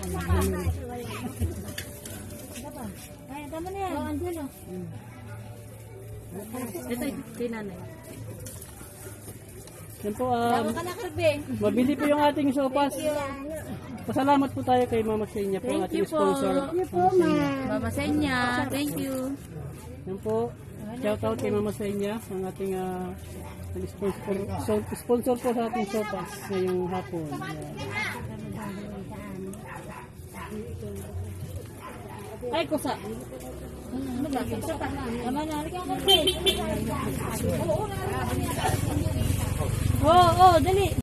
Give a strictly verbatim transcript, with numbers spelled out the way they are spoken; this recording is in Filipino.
Ay, tama na yan. Oo, andyan o. Ito, tinanay. Yan po, um, Tama ka na, Kirby. mabili po yung ating sopas. Pasalamat po tayo kay Mama Senya po, ang Thank ating you po. sponsor. Thank you po, ma. Mama Senya, thank you. Yan po, shout out kay Mama Senya, ang ating uh, sponsor, so, sponsor po sa ating sopas ngayong hapon. Yan. Ay, kusa. Ano ba? Kusa pa. Tama na. Halika ka, Kirby. Oo, oo, dali.